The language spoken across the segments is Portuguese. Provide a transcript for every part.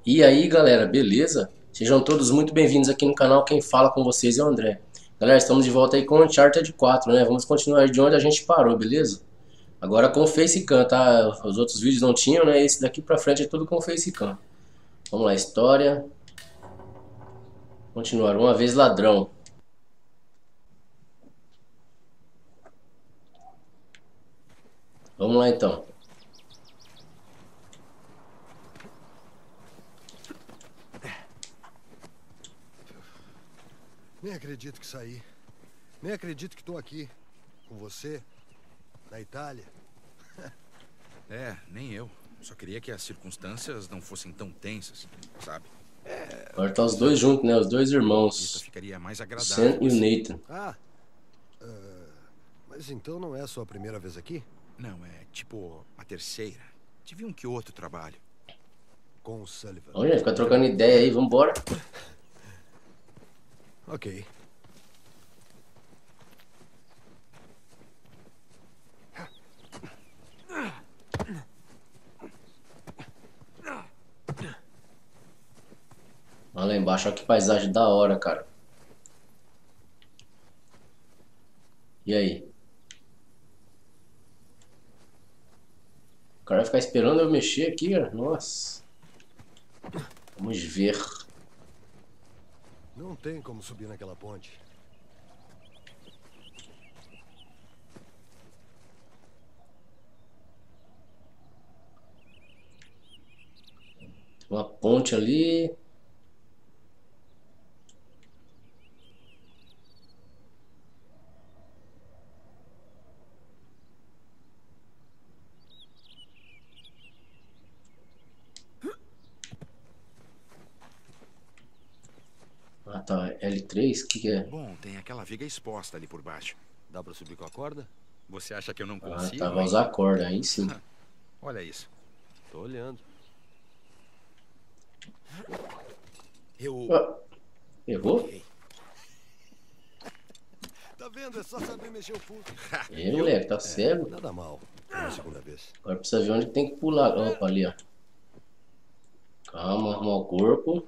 E aí, galera, beleza? Sejam todos muito bem-vindos aqui no canal. Quem fala com vocês é o André. Galera, estamos de volta aí com o Uncharted 4, né? Vamos continuar de onde a gente parou, beleza? Agora com o Facecam, tá? Os outros vídeos não tinham, né? Esse daqui pra frente é tudo com o Facecam. Vamos lá, história. Continuar. Uma vez ladrão. Vamos lá então. Nem acredito que saí. Nem acredito que tô aqui. Com você. Na Itália. É, nem eu. Só queria que as circunstâncias não fossem tão tensas, sabe? Agora tá os dois juntos, né? Os dois Isso irmãos. ficaria mais O agradável Sam e o assim. Nathan. Mas então não é a sua primeira vez aqui? Não, é tipo a terceira. Tive um que outro trabalho. Com o Sullivan. Olha, fica trocando ideia aí, vambora. Ok. Olha lá embaixo, olha que paisagem da hora, cara. E aí? O cara vai ficar esperando eu mexer aqui, cara. Nossa. Vamos ver. Não tem como subir naquela ponte. Tem uma ponte ali. Ah, tá. L3? O que que é? Bom, tem aquela viga exposta ali por baixo. Dá pra subir com a corda? Você acha que eu não Ah, consigo, tá. Vai hein? usar a corda. Aí sim. Olha isso. Tô olhando. Eu... Ah, errou? Ok. Tá vendo? É só saber mexer o pulso. Ih, moleque, tá cego. Nada mal. É a segunda vez. Agora precisa ver onde que tem que pular. Opa, ali, ó. Calma, arrumar o corpo.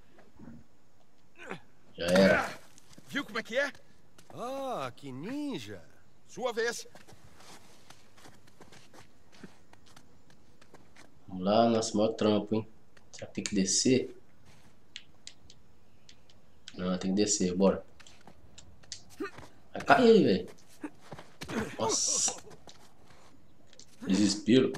Já era. Viu como é que é? Ah, que ninja! Sua vez. Vamos lá, nosso maior trampo, hein? Será que tem que descer? Não, tem que descer, bora. Vai cair, velho. Nossa. Desespero.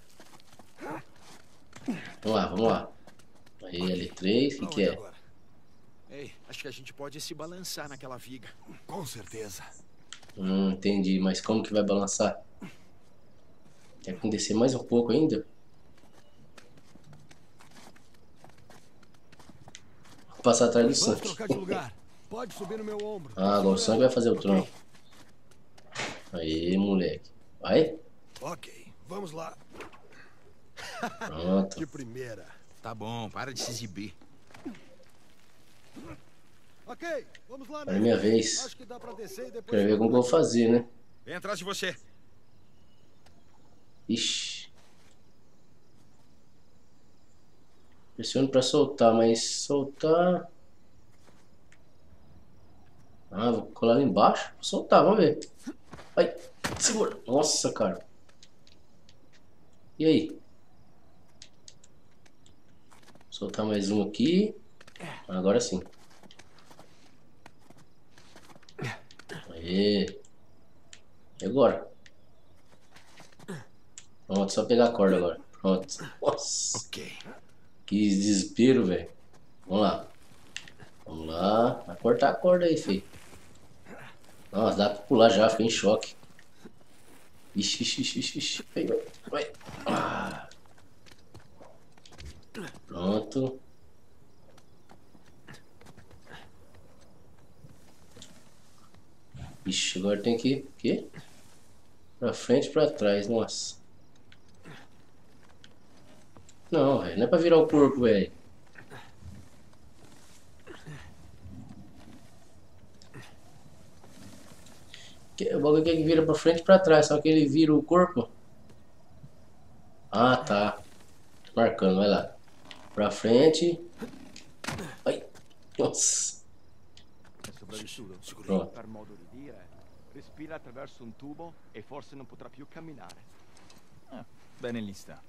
Vamos lá, vamos lá. Aí, L3, o que que Aonde é? agora? Ei, acho que a gente pode se balançar naquela viga. Com certeza. Entendi, mas como que vai balançar? Tem que descer mais um pouco ainda? Vou passar atrás do Vamos Sank. trocar de lugar. Pode subir no meu ombro. Ah, agora o Sank vai fazer o trampo. Aí, moleque. Vai? Ok, vamos lá. Pronto. De primeira. Tá bom, para de se exibir. Ok, vamos lá, Agora é minha vez. Acho que dá pra descer e depois... Quero ver como que eu vou fazer, né? Vem atrás de você. Ixi. Pressiono pra soltar, mas soltar... Ah, vou colar lá embaixo. Vou soltar, vamos ver. Vai, segura. Nossa, cara. E aí? Soltar mais um aqui. Agora sim. Aê. E agora? Pronto, só pegar a corda agora. Pronto. Nossa. Ok. Que desespero, velho. Vamos lá. Vamos lá. Vai cortar a corda aí, filho. Nossa, dá pra pular já, fiquei em choque. Ixi, ixi, ixi, ixi, ixi. Vai, vai, vai. Ah. Pronto. Ixi, agora tem que... Quê? Pra frente e pra trás, nossa. Não, velho, não é pra virar o corpo, velho. O bagulho que vira pra frente e pra trás, só que ele vira o corpo. Ah, tá. Marcando, vai lá. Pra frente. Ai. Nossa. È sopravvissuto? Pronto. Per modo di dire, respira attraverso un tubo e forse non potrà più camminare. Bene lì sta.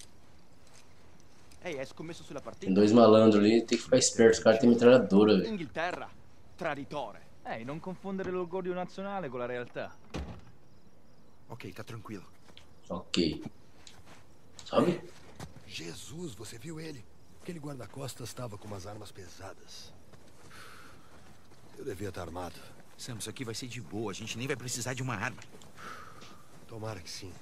Ehi, hai scommesso sulla partita? Tem dois malandros ali, tem que ficar esperto. Os caras têm metralhadora, velho. Inghilterra, traditore. Ehi, non confondere l'orgoglio nazionale con la realtà. Ok, tá tranquilo. Ok. Sobe. Jesus, você viu ele? Aquele guarda-costas estava com umas armas pesadas. Eu devia estar armado. Sam, isso aqui vai ser de boa. A gente nem vai precisar de uma arma. Tomara que sim.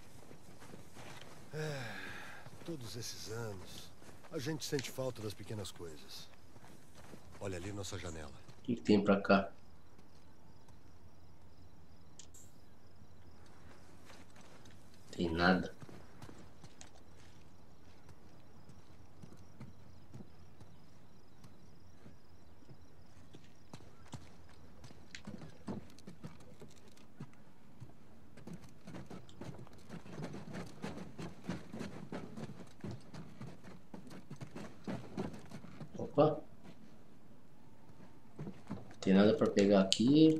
Todos esses anos, a gente sente falta das pequenas coisas. Olha ali nossa janela. O que tem pra cá? Tem nada. Opa. Tem nada pra pegar aqui.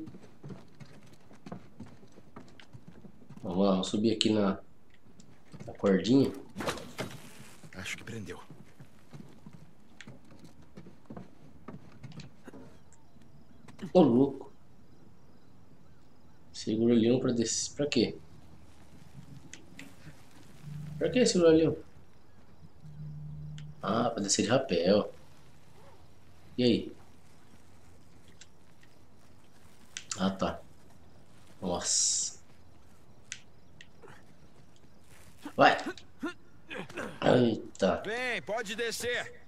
Vamos lá, vamos subir aqui na cordinha. Acho que prendeu. Ô, louco. Segura ali um pra descer. Pra quê? Pra que segurar ali um? Ah, pra descer de rapel. E aí? Ah, tá. Nossa. Vai. Eita. Vem, pode descer.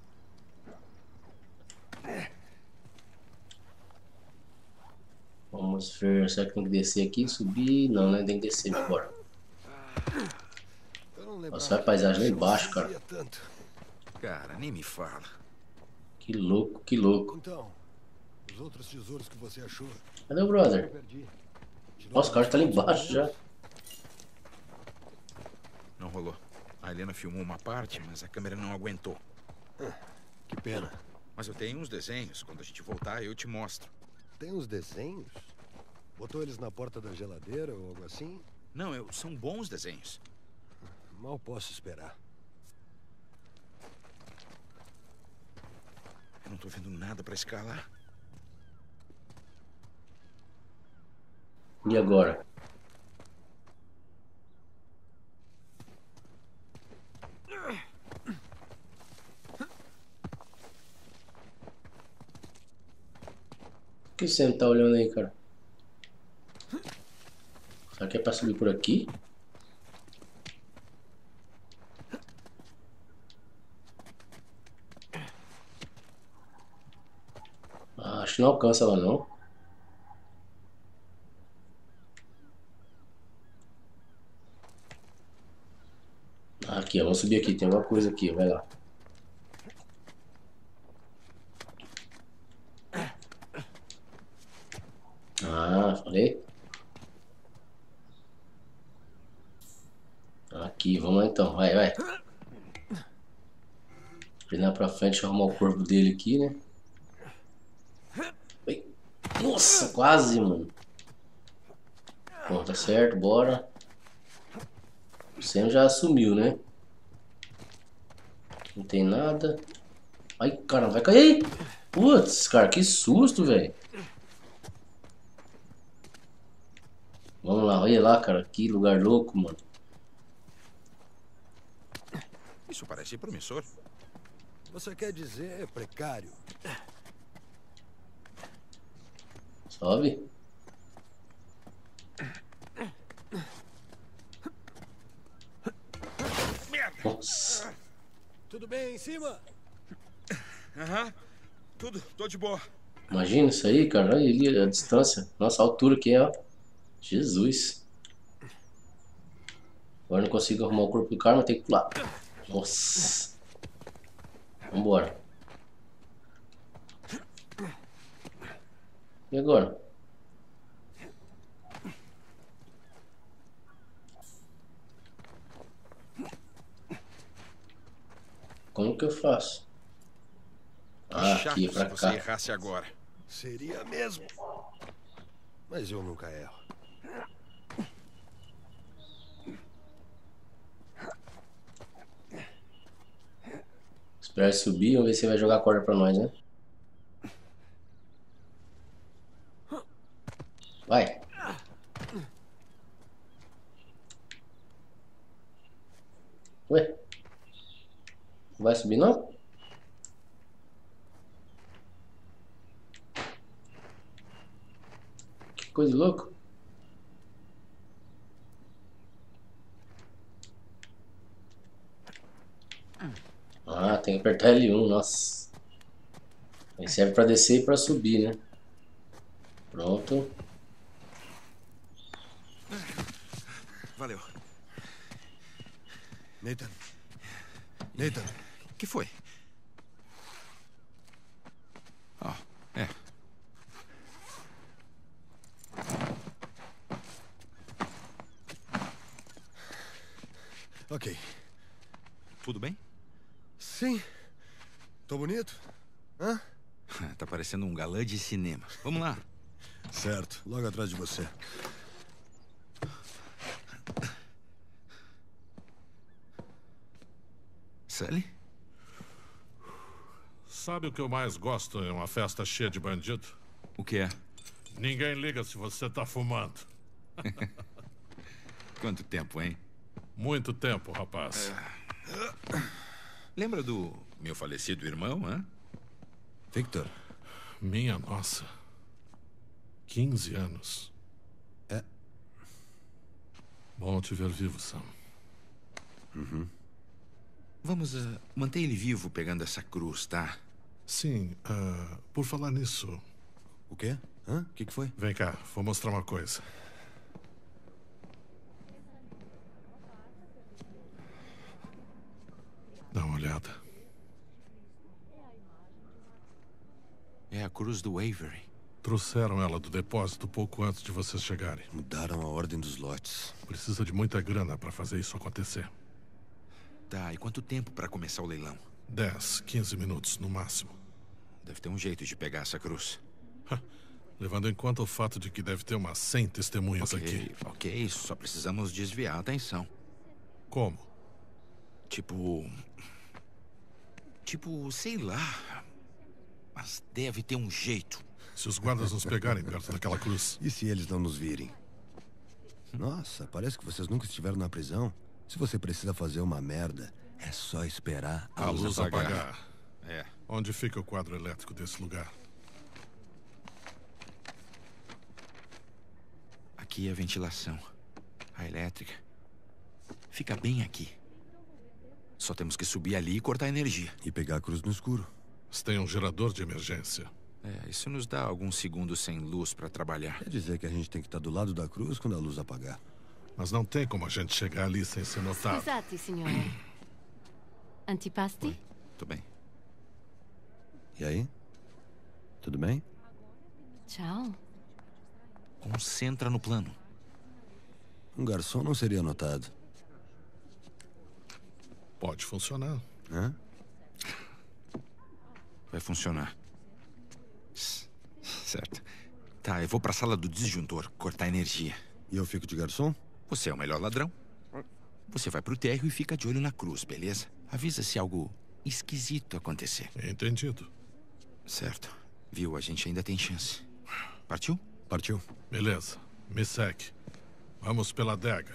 Vamos ver. Será que tem que descer aqui? Subir? Não, né? Tem que descer. Bora. Eu não lembrava Nossa, olha a paisagem lá que embaixo, cara. fazia tanto. Cara, nem me fala. Que louco, que louco. Então, os outros tesouros que você achou, Cadê o eu brother? perdi. Tirou Nossa, o cara tá ali as fotos, embaixo já. Não rolou. A Helena filmou uma parte, mas a câmera não aguentou. Que pena. Mas eu tenho uns desenhos. Quando a gente voltar, eu te mostro. Tem uns desenhos? Botou eles na porta da geladeira ou algo assim? Não, são bons desenhos. Mal posso esperar. Eu não tô vendo nada pra escalar. E agora? O que você tá olhando aí, cara? Será que é pra subir por aqui? Ah, acho que não alcança lá não. Ah, aqui, ó, vamos subir aqui. Tem alguma coisa aqui, vai lá. Ah, falei? Aqui, vamos lá então. Vai, vai. Treinar pra frente, deixa eu arrumar o corpo dele aqui, né? Ai. Nossa, quase, mano. Bom, tá certo, bora. O Sam já sumiu, né? Não tem nada. Ai, caramba, vai cair. Putz, cara, que susto, velho. Vamos lá, olha lá, cara. Que lugar louco, mano. Isso parece promissor. Você quer dizer precário? Sobe. Nossa. Tudo bem em cima? Aham. Tudo, tô de boa. Imagina isso aí, cara. Olha ali a distância. Nossa, a altura que é, ó. Jesus. Agora não consigo arrumar o corpo do cara, mas tem que pular. Nossa. Vambora. E agora? como que eu faço? Ah, Chato aqui, pra se você cá. errasse agora. Seria mesmo. Mas eu nunca erro. Esperar ele subir, vamos ver se ele vai jogar a corda pra nós, né? Vai. Ué? Não vai subir, não? Que coisa de louco. Ah, tem que apertar L1, nossa. Aí serve pra descer e pra subir, né? Pronto. Valeu. Nathan. Nathan. O que foi? Ah, é. Ok. Tudo bem? Sim. Tô bonito? Hã? Tá parecendo um galã de cinema. Vamos lá. Certo. Logo atrás de você. Sully? Sabe o que eu mais gosto em uma festa cheia de bandido? O que é? Ninguém liga se você tá fumando. Quanto tempo, hein? Muito tempo, rapaz. Lembra do meu falecido irmão, hã? Victor. Minha nossa. 15 anos. É. Bom te ver vivo, Sam. Vamos manter ele vivo pegando essa cruz, tá? Sim, por falar nisso, O quê? Hã? O que foi? vem cá, vou mostrar uma coisa. Dá uma olhada. É a cruz do Avery. Trouxeram ela do depósito pouco antes de vocês chegarem. Mudaram a ordem dos lotes. Precisa de muita grana para fazer isso acontecer. Tá, e quanto tempo pra começar o leilão? 10, 15 minutos no máximo. Deve ter um jeito de pegar essa cruz. Levando em conta o fato de que deve ter umas 100 testemunhas aqui. Ok, só precisamos desviar a atenção. Como? Tipo, sei lá. Mas deve ter um jeito. Se os guardas nos pegarem perto daquela cruz. E se eles não nos virem? Nossa, parece que vocês nunca estiveram na prisão. Se você precisa fazer uma merda, é só esperar A luz apagar. É. Onde fica o quadro elétrico desse lugar? Aqui é a ventilação. A elétrica fica bem aqui. Só temos que subir ali e cortar a energia. e pegar a cruz no escuro. Você tem um gerador de emergência. Isso nos dá alguns segundos sem luz pra trabalhar. Quer dizer que a gente tem que estar do lado da cruz quando a luz apagar. Mas não tem como a gente chegar ali sem ser notado. Scusate, signore. Antipasti? Tudo bem. E aí? Tudo bem? Ciao. Concentra no plano. Um garçom não seria notado. Pode funcionar. Hã? Vai funcionar. Certo. Tá, eu vou pra sala do disjuntor, cortar energia. E eu fico de garçom? Você é o melhor ladrão. Você vai pro térreo e fica de olho na cruz, beleza? Avisa se algo esquisito acontecer. Entendido. Certo. Viu, a gente ainda tem chance. Partiu? Partiu. Beleza. Me segue. Vamos pela adega.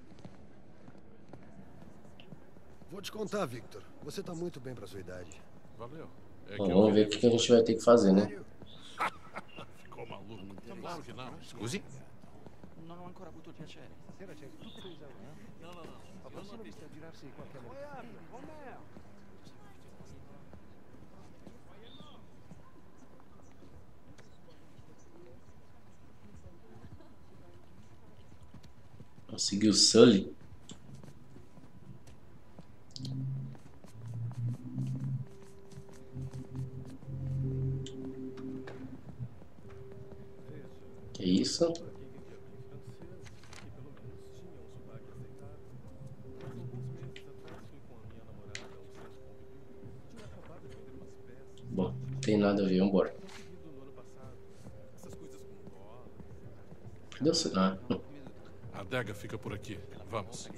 Vou te contar, Victor. Você tá muito bem pra sua idade. Valeu. Bom, vamos ver o que a gente vai ter que fazer, né? Ficou maluco. Claro que não. Scusi? Non ho ancora avuto il piacere. Stasera c'è tutte le esami, eh? No. La prossima vista a girarsi qualche volta. Conseguiu o Sully. Que isso? tem nada a ver, vambora. Cadê o sinal? A adega fica por aqui. Vamos.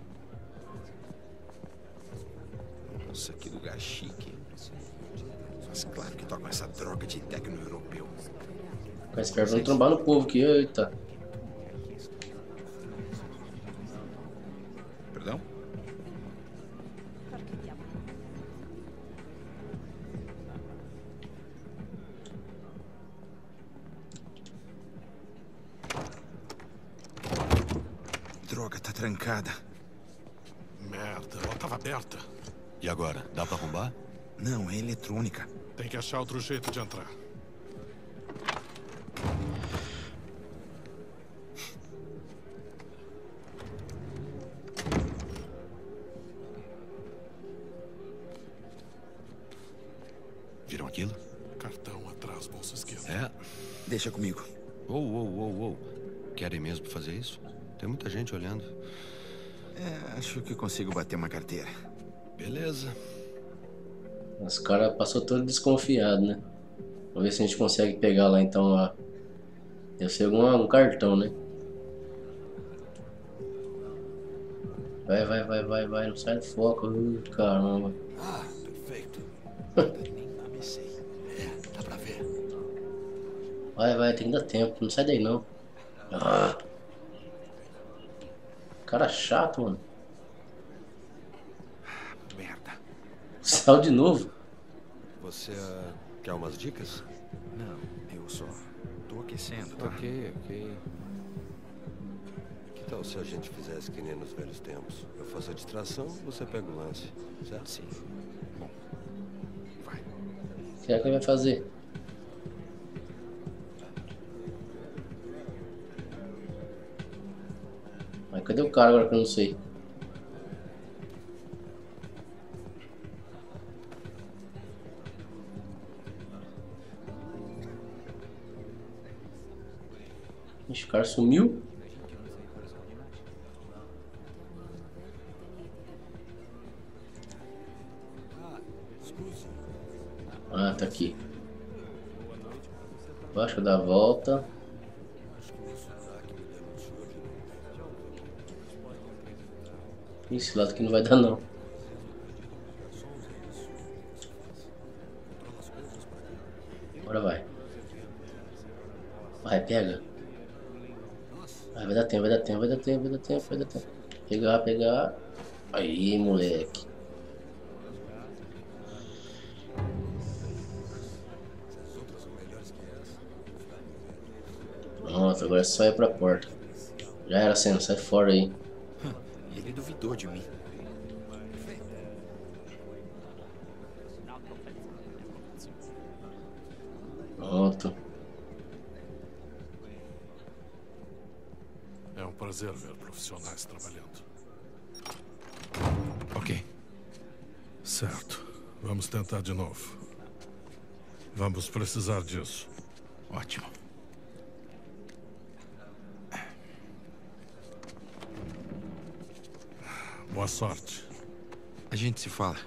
Nossa, que lugar chique. Mas claro que toca essa droga de techno europeu. Fica esperto pra não trombar no povo aqui, eita. Perdão? Droga, tá trancada. Merda, ela tava aberta. E agora? Dá pra arrombar? Não, é eletrônica. Tem que achar outro jeito de entrar. Viram aquilo? Cartão atrás, bolsa esquerda. É. Deixa comigo. Uou. Querem mesmo fazer isso? Tem muita gente olhando. Acho que consigo bater uma carteira. Beleza. Os caras passou todo desconfiado, né? Vamos ver se a gente consegue pegar lá então lá. Deve ser um cartão, né? Vai, não sai do foco. Caramba. Ah, perfeito. Nem comecei. Dá pra ver. Vai, tem que dar tempo. Não sai daí não. Ah. Cara chato, mano. Merda. Saiu de novo. Você quer umas dicas? Não, eu só tô aquecendo, tá? Ok. Que tal se a gente fizesse que nem nos velhos tempos? Eu faço a distração, você pega o lance, certo? Sim. Bom, vai. O que é que ele vai fazer? Mas cadê o cara agora que eu não sei? Ixi, o cara sumiu? Ah, tá aqui. Acho que dá a volta. Esse lado aqui não vai dar não. Agora vai. Vai, pega. Vai dar tempo. Pegar. Aí, moleque. Pronto, agora é só ir pra porta. Já era, Senna, sai fora aí. Ele duvidou de mim. Pronto. É um prazer ver profissionais trabalhando. Ok. Certo. Vamos tentar de novo. Vamos precisar disso. Ótimo. Boa sorte. A gente se fala.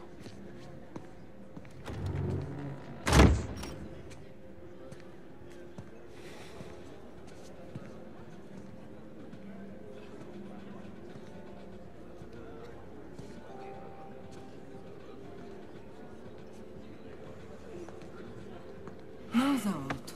Mais alto.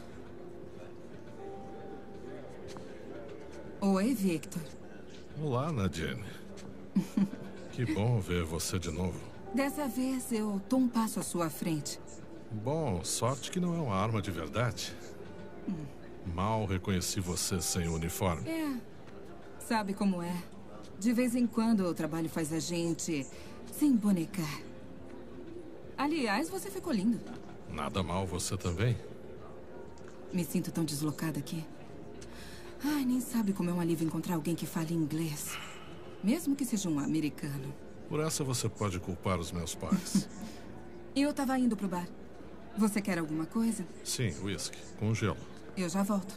Oi, Victor. Olá, Nadine. Que bom ver você de novo. Dessa vez eu tô um passo à sua frente. Bom, sorte que não é uma arma de verdade. Mal reconheci você sem o uniforme. Sabe como é? De vez em quando o trabalho faz a gente se embonecar. Aliás, você ficou lindo. Nada mal, você também? Me sinto tão deslocada aqui. Ai, nem sabe como é um alívio encontrar alguém que fale inglês. Mesmo que seja um americano. Por essa você pode culpar os meus pais. Eu tava indo pro bar. Você quer alguma coisa? Sim, whisky, com gelo. Eu já volto.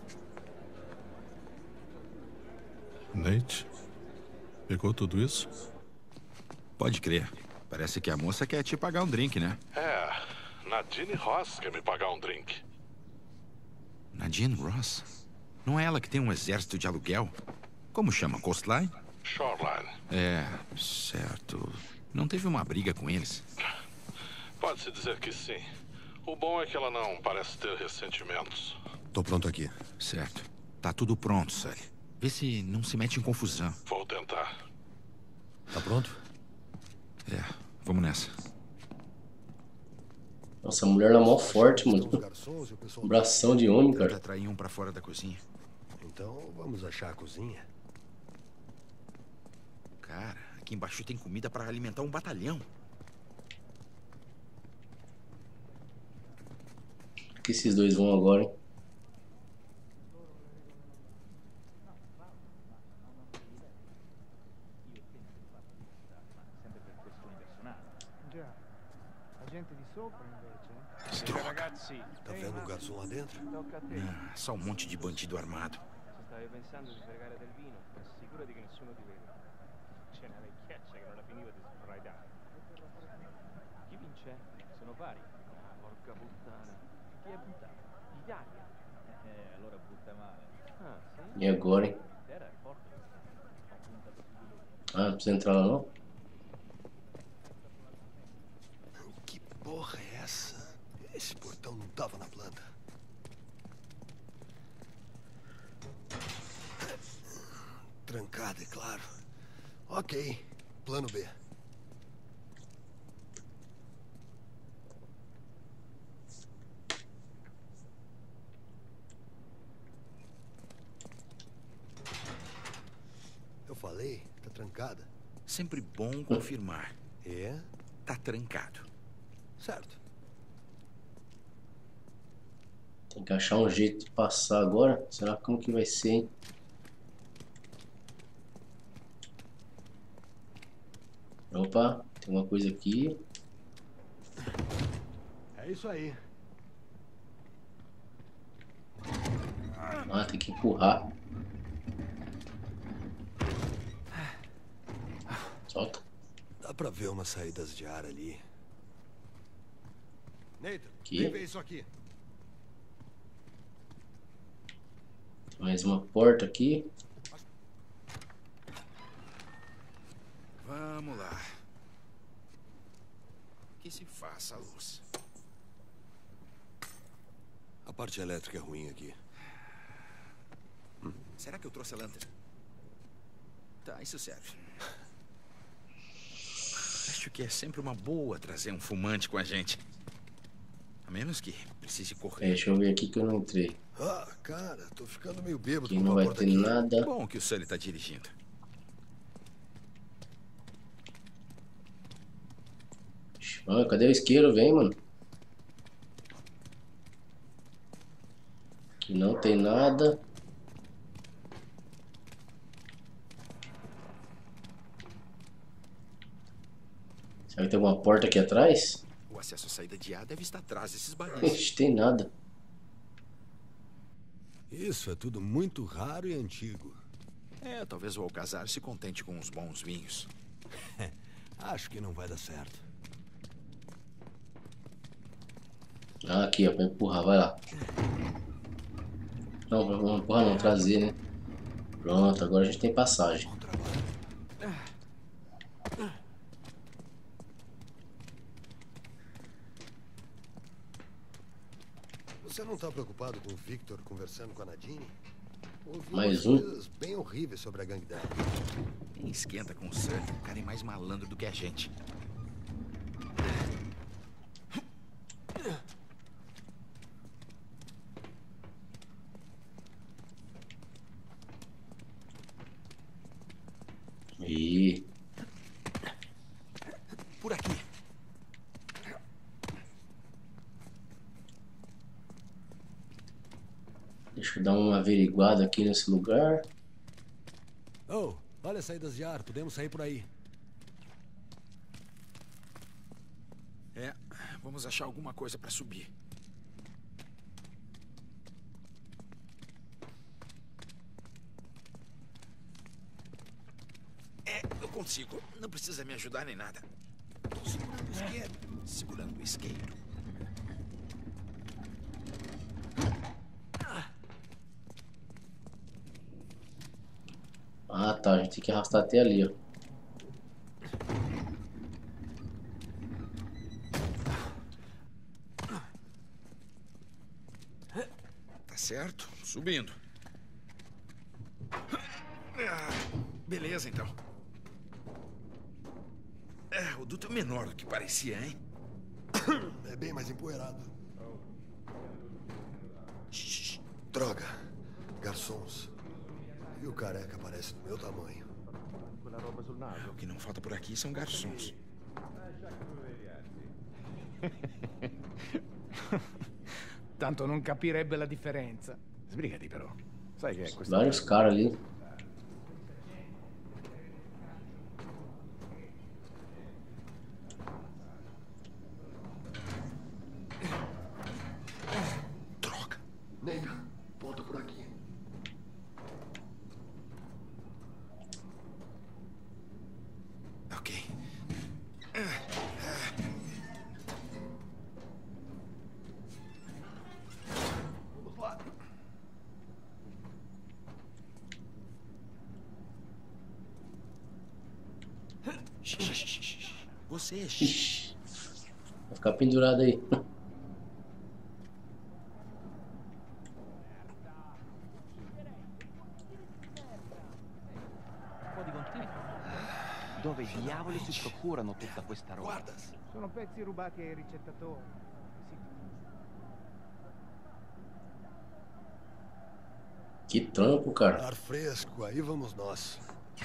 Nate, pegou tudo isso? Pode crer. Parece que a moça quer te pagar um drink, né? É, Nadine Ross quer me pagar um drink. Nadine Ross? Não é ela que tem um exército de aluguel? Como chama? Coastline? Shoreline. É, certo. Não teve uma briga com eles? Pode-se dizer que sim. O bom é que ela não parece ter ressentimentos. Tô pronto aqui. Certo. Tá tudo pronto, Sully. Vê se não se mete em confusão. Vou tentar. Tá pronto? É, vamos nessa. Nossa, a mulher é mó forte, mano. Os garçons e o pessoal... Bração de homem, Tenta cara. atrair um pra fora da cozinha. Então, vamos achar a cozinha. Cara, aqui embaixo tem comida pra alimentar um batalhão. Onde que esses dois vão agora, hein? Già. La gente di sopra invece. Droga. Ragazzi, Tá vendo um garçom lá dentro? tocca a te. Ah, só um monte de bandido armado. Se stavi pensando di fregare del vino, assicurati che nessuno ti vede. C'è una vecchiaccia che non la finiva di sbraitare. Chi vince? Sono pari. Ah, porca puttana. Chi è buttato? L'Italia. Allora butta male. Ah, sì? E agora, hein? Era forte. Ho puntato su di lui. Ah, não precisa entrar lá, não? Que porra é essa? Esse portão não tava na planta. Trancada, é claro. Ok. Plano B. Eu falei, tá trancada. Sempre bom confirmar. É? Tá trancado. Certo. Tem que achar um jeito de passar agora. Será como que vai ser, hein? Opa, tem uma coisa aqui. É isso aí. Ah, tem que empurrar. Solta. Dá pra ver umas saídas de ar ali. Nathan, Aqui. vem ver isso aqui. Mais uma porta aqui. Vamos lá. Que se faça a luz. A parte elétrica é ruim aqui. Será que eu trouxe a lanterna? Tá, isso serve. Acho que é sempre uma boa trazer um fumante com a gente. A menos que precise É, correr. deixa eu ver aqui que eu não entrei. Ah, cara, tô ficando meio bêbado Aqui com não uma vai porta ter aqui. nada. Bom que o Sully tá dirigindo. Ah, cadê o isqueiro? Vem, mano. Aqui não tem nada. Será que tem alguma porta aqui atrás? O acesso à saída de ar deve estar atrás desses barris. Ixi, tem nada. Isso é tudo muito raro e antigo. É, talvez o Alcazar se contente com uns bons vinhos. Acho que não vai dar certo. Ah, aqui, ó, pra empurrar, vai lá. Não, vamos empurrar não, trazer, né? Pronto, agora a gente tem passagem. Bom trabalho. Você não tá preocupado com o Victor conversando com a Nadine? Ouvi Mais umas um? coisas bem horríveis sobre a gangue dela. Quem esquenta com o Sully, o cara é mais malandro do que a gente. Ih, Por aqui. deixa eu dar uma averiguada aqui nesse lugar. Oh, olha as saídas de ar. Podemos sair por aí. É, vamos achar alguma coisa pra subir. É, eu consigo. Não precisa me ajudar nem nada. Tô segurando o isqueiro. Segurando o isqueiro. Ah, tá. A gente tem que arrastar até ali, ó. Tá certo, subindo. Beleza, então. O duto é menor do que parecia, hein? É bem mais empoeirado. Shhh, droga. Garçons. E o careca parece do meu tamanho. O que não falta por aqui são garçons. Tanto non capirebbe la differenza. Sbrigati però. Sai che è questo? Vários caras ali. Droga. Nega, volta por aqui. Ok. Vamos lá. Você. Ixi. Vai ficar pendurado aí. Un po' di continuità. Dove diavoli si procurano tutta questa roba? Guardas. Sono pezzi rubati ai ricettatori. Que trampo, cara. Ar fresco, aí vamos nós.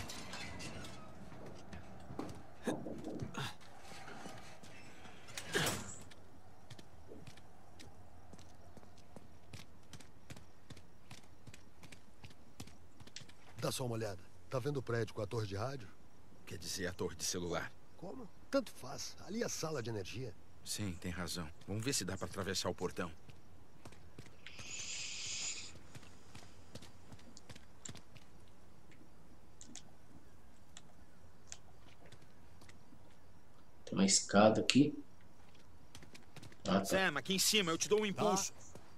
Dá só uma olhada. Tá vendo o prédio com a torre de rádio? Quer dizer a torre de celular? Como? Tanto faz. Ali é a sala de energia. Sim, tem razão. Vamos ver se dá pra atravessar o portão. Tem uma escada aqui. Ah, tá. Sam, aqui em cima, eu te dou um impulso.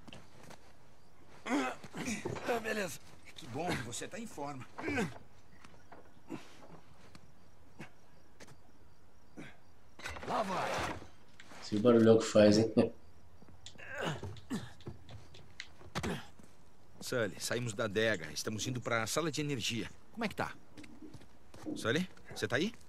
Beleza. Que bom, você tá em forma. Lá vai. Esse barulhão que faz, hein? Sully, saímos da adega. Estamos indo pra sala de energia. Como é que tá? Sully, você tá aí?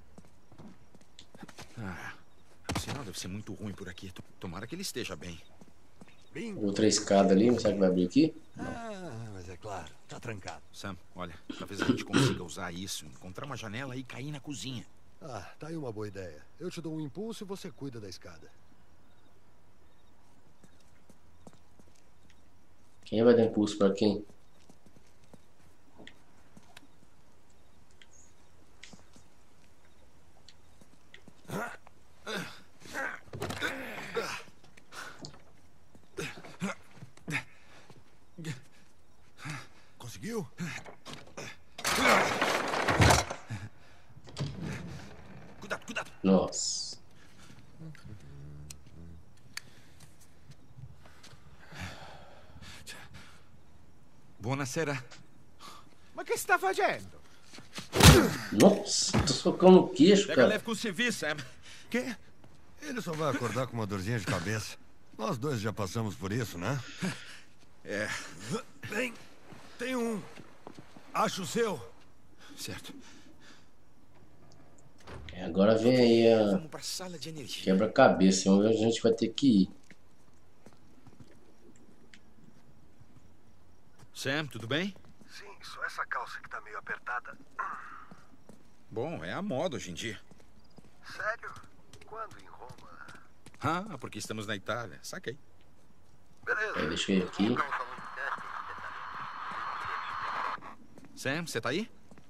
O sinal deve ser muito ruim por aqui. Tomara que ele esteja bem. Outra escada ali, mas será que vai abrir aqui? Mas é claro, tá trancado. Sam, olha, talvez a gente consiga usar isso, encontrar uma janela e cair na cozinha. Tá aí uma boa ideia. Eu te dou um impulso e você cuida da escada. Quem vai dar impulso pra quem? Conseguiu? Cuidado, cuidado. Nossa. Buonasera. Ma che sta facendo? Nossa, tô socando o queixo, Pega cara. leve com o serviço, Sam. Quê? Ele só vai acordar com uma dorzinha de cabeça. Nós dois já passamos por isso, né? É. Bem, tem um. Acho o seu. Certo. Agora vem aí a Vamos pra sala de energia. quebra-cabeça. Vamos ver onde a gente vai ter que ir. Sam, tudo bem? Sim, só essa calça que tá meio apertada. Bom, é a moda hoje em dia. Sério? Quando em Roma? Porque estamos na Itália. Saquei. Beleza. Aí, deixa eu ir aqui. Sam, você tá aí?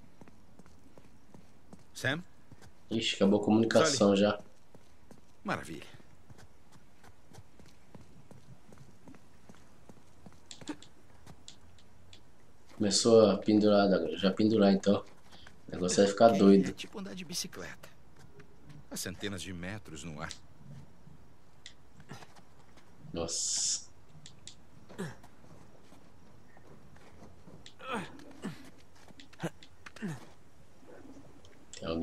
Sam? Ixi, acabou a comunicação já. Maravilha. Começou a pendurar, já pendurar então. O negócio vai ficar É doido. tipo andar de bicicleta. A centenas de metros no ar. Nossa.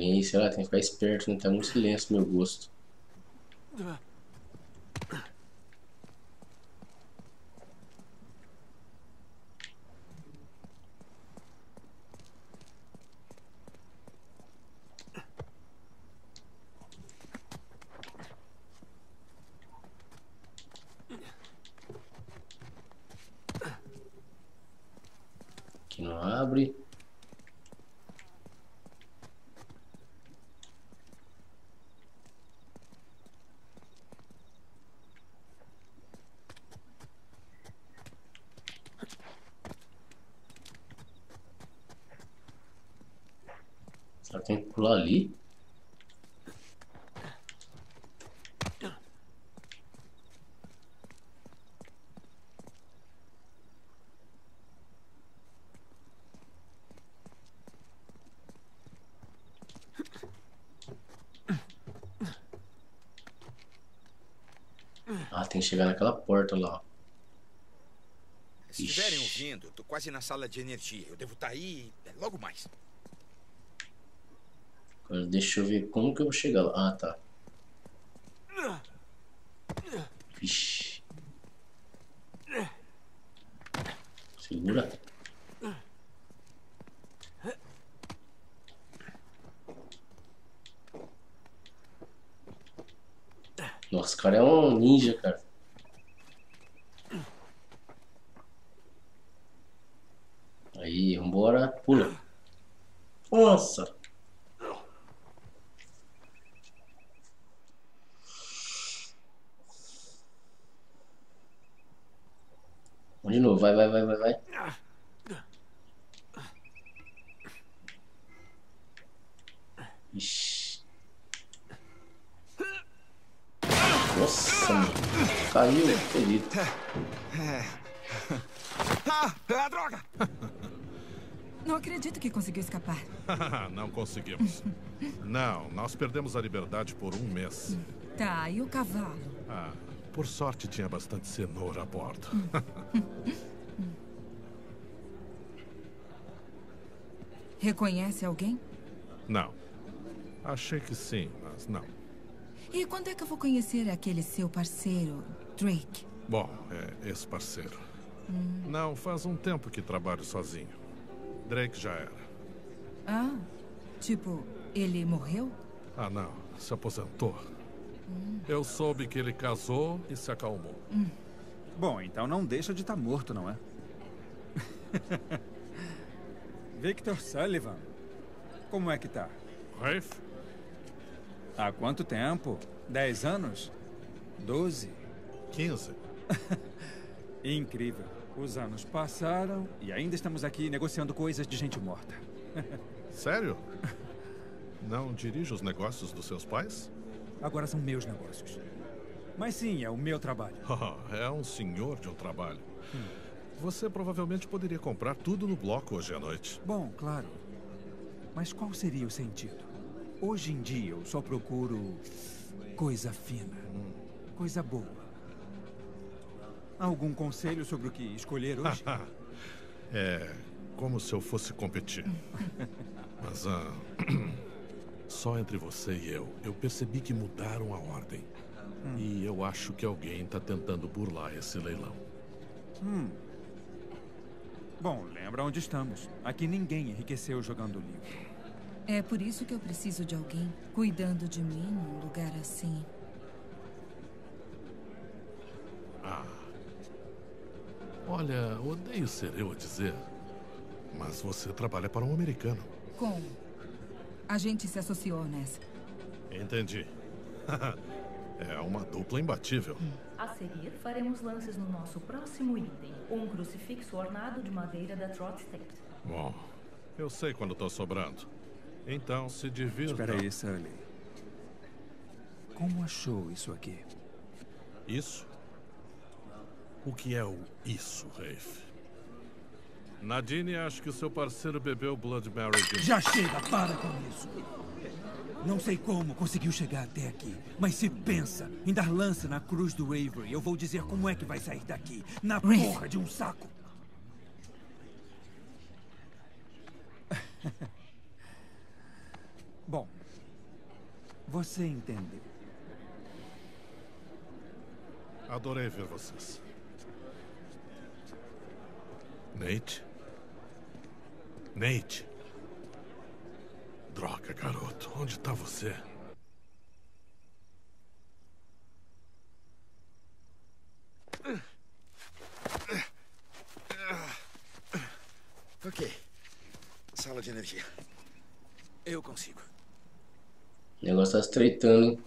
alguém aí, sei lá, tem que ficar esperto, não tá muito silêncio, meu gosto. Aqui não abre. Será que tem que pular ali? Ah, tem que chegar naquela porta lá. Se estiverem Ixi. ouvindo, tô quase na sala de energia. Eu devo estar aí logo mais. Agora deixa eu ver como que eu vou chegar lá. Ah, tá. Vixe. Segura. Nossa, o cara é um ninja, cara. Aí, vambora. Pula. Nossa. Vamos de novo. Vai, vai, vai, vai, vai. Ixi. Nossa, mano. Caiu, ferido. Ah, droga! Não acredito que conseguiu escapar. Não conseguimos. Não, nós perdemos a liberdade por um mês. Tá, e o cavalo? Ah, por sorte tinha bastante cenoura a bordo. Reconhece alguém? Não. Achei que sim, mas não. E quando é que eu vou conhecer aquele seu parceiro, Drake? Bom, é esse parceiro. Não, faz um tempo que trabalho sozinho. Drake já era. Ah, tipo, ele morreu? Ah, não. Se aposentou. Eu soube que ele casou e se acalmou. Bom, então não deixa de estar morto, não é? Victor Sullivan. Como é que tá? Rafe? Há quanto tempo? 10 anos? 12? 15. Incrível. Os anos passaram e ainda estamos aqui negociando coisas de gente morta. Sério? Não dirige os negócios dos seus pais? Agora são meus negócios. Mas sim, é o meu trabalho. É um senhor de um trabalho. Você provavelmente poderia comprar tudo no bloco hoje à noite. Bom, claro. Mas qual seria o sentido? Hoje em dia eu só procuro coisa fina. Coisa boa. Algum conselho sobre o que escolher hoje? É como se eu fosse competir. Mas só entre você e eu percebi que mudaram a ordem. E eu acho que alguém está tentando burlar esse leilão. Bom, lembra onde estamos. Aqui ninguém enriqueceu jogando livro. É por isso que eu preciso de alguém cuidando de mim num lugar assim. Olha, odeio ser eu a dizer, mas você trabalha para um americano. Como? A gente se associou nessa. Entendi. É uma dupla imbatível. A seguir, faremos lances no nosso próximo item. Um crucifixo ornado de madeira da Trot State. Bom, eu sei quando estou sobrando. Então, se divirta. Espera aí, Sully. Como achou isso aqui? Isso? O que é o isso, Rafe? Nadine, acho que o seu parceiro bebeu Blood Mary de... Já chega, para com isso. Não sei como conseguiu chegar até aqui, mas se pensa em dar lança na cruz do Avery, eu vou dizer como é que vai sair daqui. Na porra de um saco. Bom, Você entendeu. Adorei ver vocês. Nate? Nate? Droga, garoto. Onde tá você? Ok. Sala de energia. Eu consigo. O negócio tá se estreitando, hein?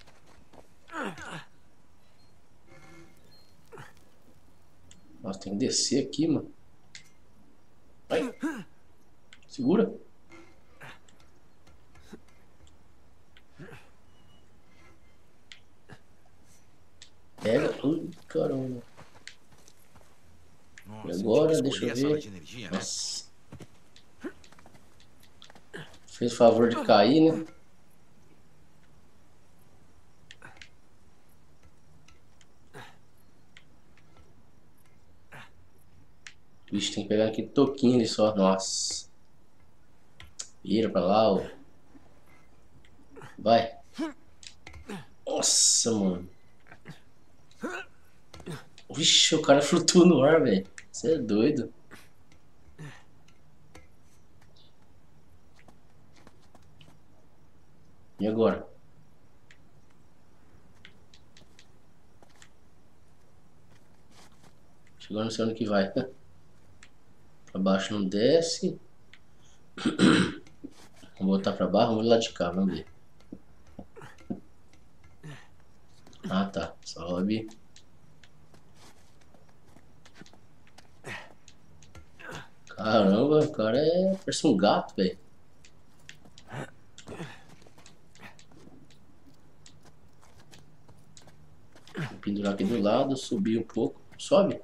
Nossa, tem que descer aqui, mano. Vai. Segura. Pega. Ui, caramba. Nossa, E agora, eu deixa eu a sala ver. de energia, Nossa. Fez o favor de cair, né? Vixe, tem que pegar aquele toquinho ali só. Nossa. Vira pra lá, ó. Vai. Nossa, mano. Vixe, o cara flutua no ar, velho. Você é doido. E agora? Chegou, não sei onde que vai. Pra baixo não desce. Vamos botar pra baixo, vamos lá de cá, vamos ver. Ah, tá. Sobe. Caramba, o cara parece um gato, velho. Vou pendurar aqui do lado, subir um pouco. Sobe.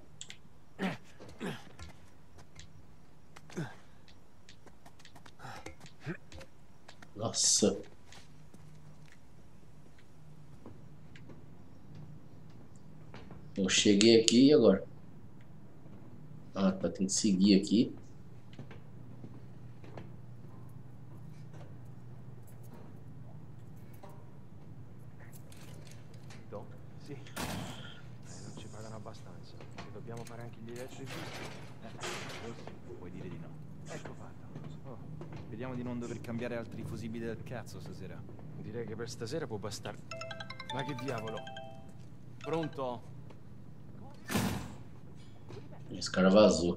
Nossa. Eu cheguei aqui e agora? Ah, tá, tem que seguir aqui. Doc? Sì. Non ci pagano abbastanza. E dobbiamo fare anche gli elettrici. Puoi dire di no. Ecco fatto. Oh, Vediamo di non dover cambiare altri fusibili del cazzo stasera. direi che per stasera può bastare. Ma che diavolo? Pronto? Esse cara vazou.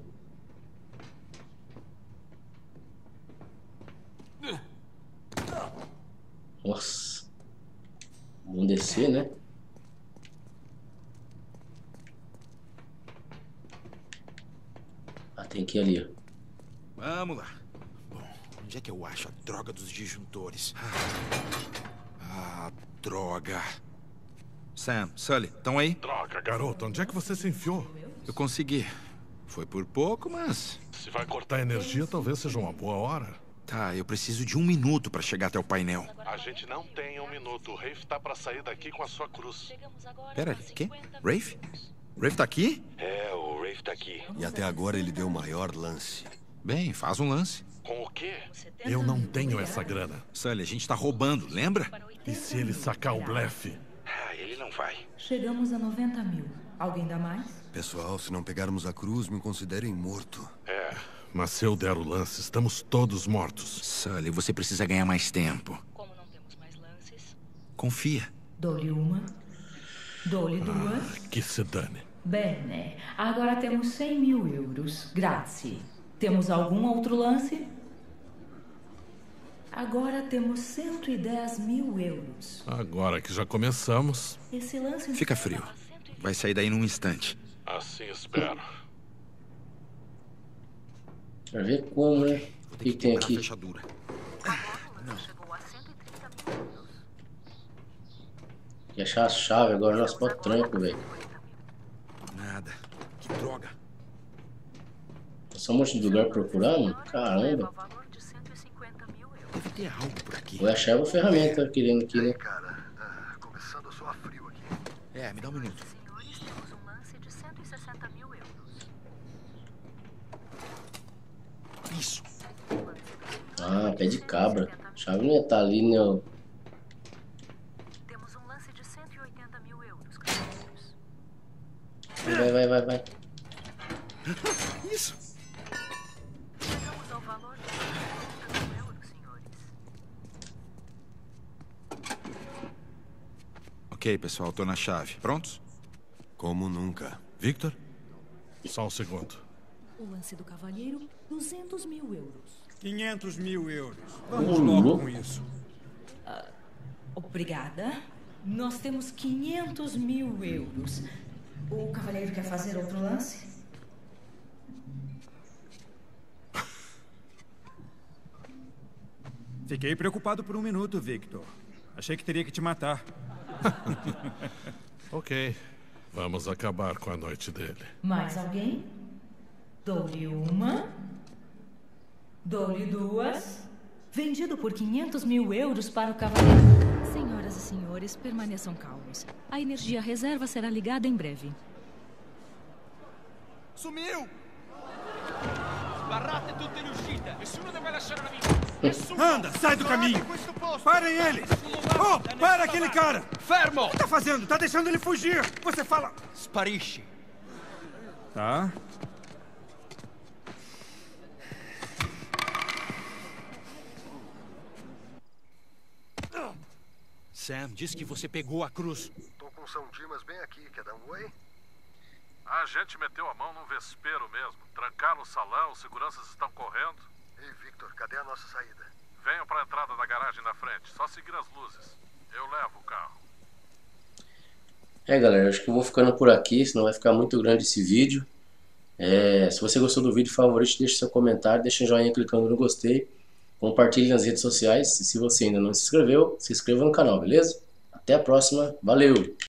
Nossa. Vamos descer, né? Ah, tem que ir ali, ó. Vamos lá. Bom, onde é que eu acho a droga dos disjuntores? Ah, droga. Sam, Sully, estão aí? Droga, garoto, onde é que você se enfiou? Eu consegui. Foi por pouco, mas... Se vai cortar energia, talvez seja uma boa hora. Tá, eu preciso de 1 minuto pra chegar até o painel. A gente não tem 1 minuto. O Rafe tá pra sair daqui com a sua cruz. Pera aí, quê? Rafe? Rafe tá aqui? É, o Rafe tá aqui. E até agora ele deu o maior lance. Bem, faz um lance. Com o quê? Eu não tenho essa grana. Sully, a gente tá roubando, lembra? E se ele sacar o blefe? Ah, ele não vai. Chegamos a 90 mil. Alguém dá mais? Pessoal, se não pegarmos a cruz, me considerem morto. É, mas se eu der o lance, estamos todos mortos. Sully, você precisa ganhar mais tempo. Como não temos mais lances? Confia. Dou-lhe uma. Dou-lhe duas. Que se dane. Bene. Agora temos 100 mil euros. Grazie. Temos algum outro lance? Agora temos 110 mil euros. Agora que já começamos... Esse lance... Fica frio. Vai sair daí num instante. Assim espero. Pra ver como, né? O que tem aqui? Fechadura. Tem que achar a chave agora. Nossa, bota trampo, velho. Nada. Que droga. Só um monte de lugar procurando? Caramba. Deve ter algo por aqui. Vou achar uma ferramenta querendo aqui, né? Começando a soar frio aqui. É, me dá um minuto. Senhores, temos um lance de 160 mil euros. Isso. Ah, pé de cabra. A chave não ia estar ali, né? vai. Isso. Chegamos ao valor de 500 euros, senhores. Ok, pessoal, tô na chave. Prontos? Como nunca. Victor? Só um segundo. O lance do cavalheiro, 200 mil euros. 500 mil euros. Vamos logo com isso. Obrigada. Nós temos 500 mil euros. O cavalheiro quer fazer outro lance? Fiquei preocupado por um minuto, Victor. Achei que teria que te matar. Ok. Vamos acabar com a noite dele. Mais alguém? Dou-lhe uma. Dou-lhe duas. Vendido por 500 mil euros para o cavaleiro. Senhoras e senhores, permaneçam calmos. A energia reserva será ligada em breve. Sumiu! Sbarrate tutte le uscite! Nessuno deve lasciare una vita! Anda, sai do caminho! Parem eles! Oh, para aquele cara! Fermo! O que tá fazendo? Tá deixando ele fugir! Você fala... Sparisci! Tá. Sam, diz que você pegou a cruz. Tô com o São Dimas bem aqui. Quer dar um oi? A gente meteu a mão num vespeiro mesmo. Trancaram o salão, os seguranças estão correndo. Ei, Victor, cadê a nossa saída? Venham para a entrada da garagem na frente. Só seguir as luzes. Eu levo o carro. Galera, acho que eu vou ficando por aqui, senão vai ficar muito grande esse vídeo. Se você gostou do vídeo, favorite, deixe seu comentário, deixe um joinha clicando no gostei. Compartilhe nas redes sociais. E se você ainda não se inscreveu, se inscreva no canal, beleza? Até a próxima. Valeu!